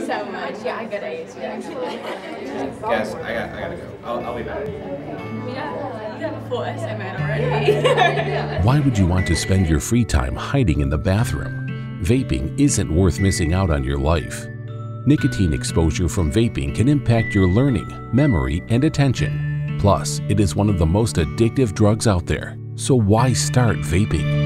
so much. Yeah, I gotta use it actually. Guys, I gotta go. I'll be back. Yeah, you have a full essay man already. Why would you want to spend your free time hiding in the bathroom? Vaping isn't worth missing out on your life. Nicotine exposure from vaping can impact your learning, memory, and attention. Plus, it is one of the most addictive drugs out there. So why start vaping?